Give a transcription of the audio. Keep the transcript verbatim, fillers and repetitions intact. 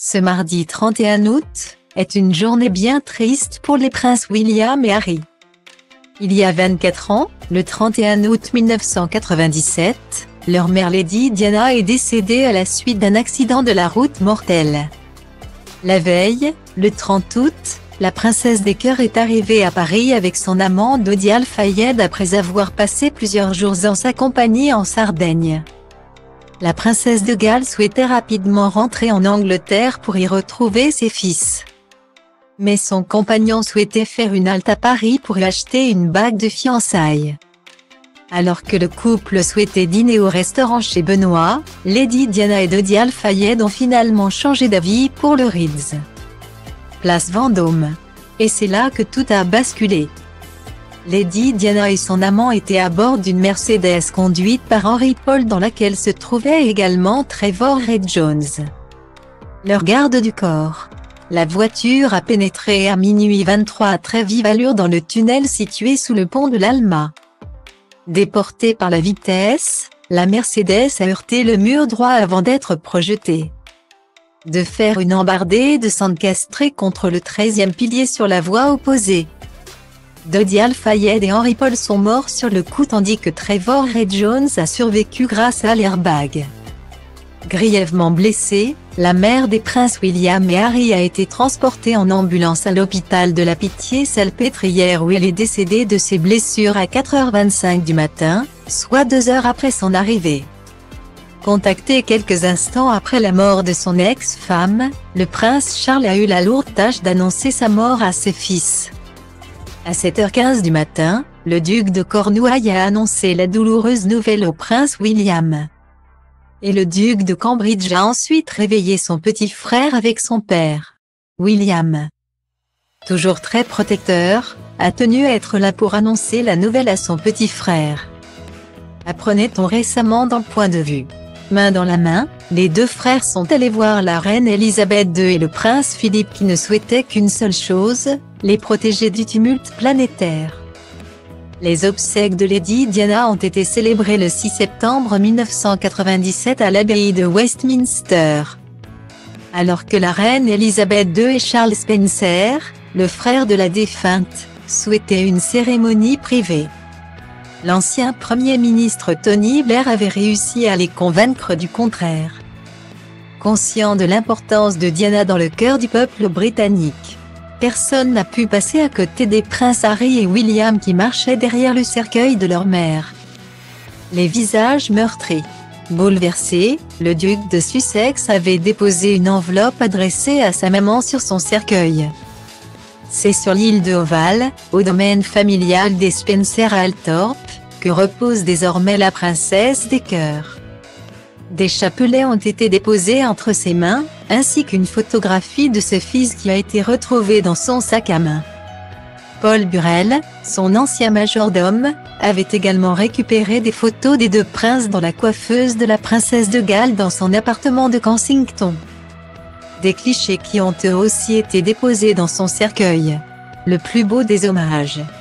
Ce mardi trente et un août est une journée bien triste pour les princes William et Harry. Il y a vingt-quatre ans, le trente et un août mille neuf cent quatre-vingt-dix-sept, leur mère Lady Diana est décédée à la suite d'un accident de la route mortel. La veille, le trente août, la princesse des cœurs est arrivée à Paris avec son amant Dodi Al-Fayed après avoir passé plusieurs jours en sa compagnie en Sardaigne. La princesse de Galles souhaitait rapidement rentrer en Angleterre pour y retrouver ses fils. Mais son compagnon souhaitait faire une halte à Paris pour y acheter une bague de fiançailles. Alors que le couple souhaitait dîner au restaurant chez Benoît, Lady Diana et Dodi Al-Fayed ont finalement changé d'avis pour le Ritz. Place Vendôme. Et c'est là que tout a basculé. Lady Diana et son amant étaient à bord d'une Mercedes conduite par Henry Paul dans laquelle se trouvait également Trevor Ray Jones, leur garde du corps. La voiture a pénétré à minuit vingt-trois à très vive allure dans le tunnel situé sous le pont de l'Alma. Déportée par la vitesse, la Mercedes a heurté le mur droit avant d'être projetée. De faire une embardée de s'encastrer contre le treizième pilier sur la voie opposée. Dodi Al-Fayed et Henry Paul sont morts sur le coup tandis que Trevor Ray Jones a survécu grâce à l'airbag. Grièvement blessée, la mère des princes William et Harry a été transportée en ambulance à l'hôpital de la Pitié-Salpêtrière où elle est décédée de ses blessures à quatre heures vingt-cinq du matin, soit deux heures après son arrivée. Contacté quelques instants après la mort de son ex-femme, le prince Charles a eu la lourde tâche d'annoncer sa mort à ses fils. À sept heures quinze du matin, le duc de Cornouailles a annoncé la douloureuse nouvelle au prince William. Et le duc de Cambridge a ensuite réveillé son petit frère avec son père, William. Toujours très protecteur, a tenu à être là pour annoncer la nouvelle à son petit frère. Apprenait-on récemment dans Point de vue. Main dans la main, les deux frères sont allés voir la reine Elisabeth deux et le prince Philippe qui ne souhaitaient qu'une seule chose, les protéger du tumulte planétaire. Les obsèques de Lady Diana ont été célébrées le six septembre mille neuf cent quatre-vingt-dix-sept à l'abbaye de Westminster. Alors que la reine Elisabeth deux et Charles Spencer, le frère de la défunte, souhaitaient une cérémonie privée. L'ancien Premier ministre Tony Blair avait réussi à les convaincre du contraire. Conscient de l'importance de Diana dans le cœur du peuple britannique, personne n'a pu passer à côté des princes Harry et William qui marchaient derrière le cercueil de leur mère. Les visages meurtris. Bouleversé, le duc de Sussex avait déposé une enveloppe adressée à sa maman sur son cercueil. C'est sur l'île de Oval, au domaine familial des Spencer à Althorp, que repose désormais la princesse des cœurs. Des chapelets ont été déposés entre ses mains, ainsi qu'une photographie de ses fils qui a été retrouvée dans son sac à main. Paul Burrell, son ancien majordome, avait également récupéré des photos des deux princes dans la coiffeuse de la princesse de Galles dans son appartement de Kensington. Des clichés qui ont eux aussi été déposés dans son cercueil. Le plus beau des hommages.